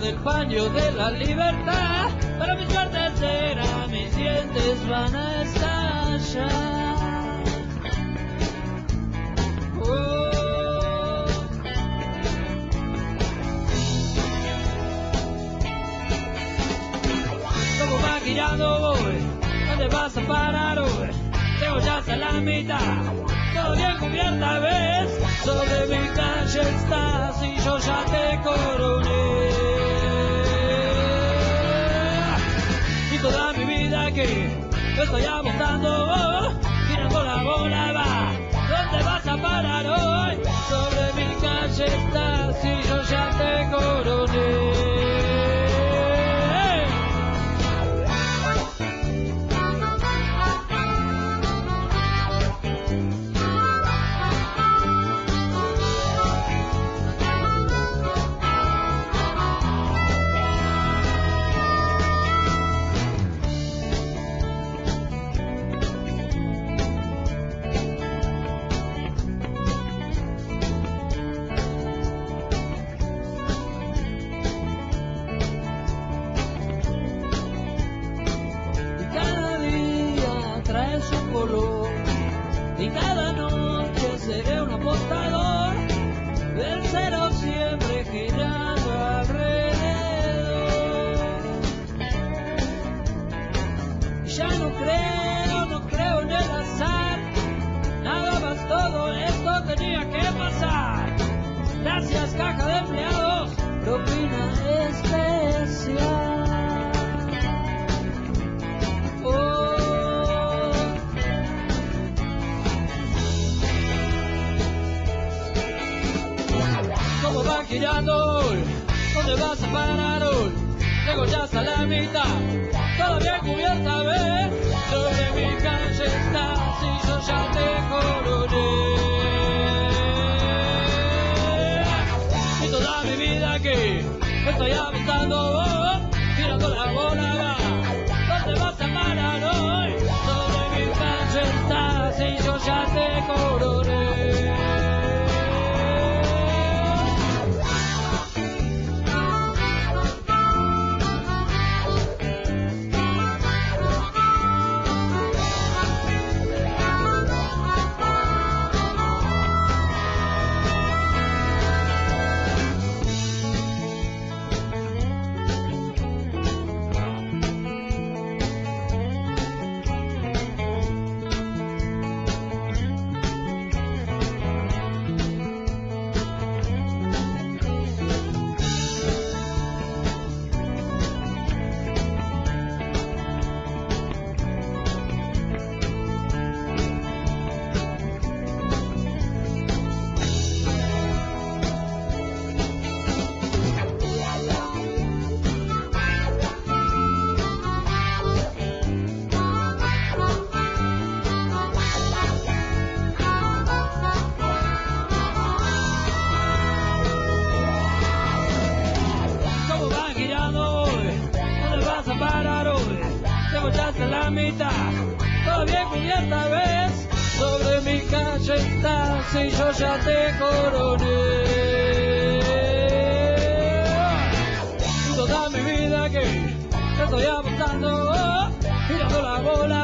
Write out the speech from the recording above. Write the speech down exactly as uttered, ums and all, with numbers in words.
del paño de la libertad. Para mi suerte será, mis dientes van a estallar. Oh. Como maquillando voy, ¿dónde vas a parar hoy? Tengo ya hasta la mitad, todo bien cubierta, ¿ves? Sobre mi calle estás y yo ya te coroné. Y toda mi vida aquí yo estoy apostando, oh, girando la bola va. ¿Dónde vas a parar hoy? Sobre mi calle estás y yo ya te coroné. Y cada noche seré un apostador del cero siempre girando alrededor. Ya no creo, no creo en el azar, nada más, todo esto tenía que pasar. Gracias caja de empleados, propina especial. ¿Cómo va girando hoy? ¿Dónde vas a parar hoy? Tengo ya hasta la mitad, todavía cubierta, ¿ves? Sobre mi calle estás y yo ya te coroné. Y toda mi vida aquí estoy avanzando, oh, girando la bola va. ¿Dónde vas a parar hoy? Sobre mi calle estás y yo ya te coroné. La mitad, todavía cubierta, ¿ves? Sobre mi calle estás y yo ya te coroné. Toda mi vida aquí estoy apostando, oh, girando la bola.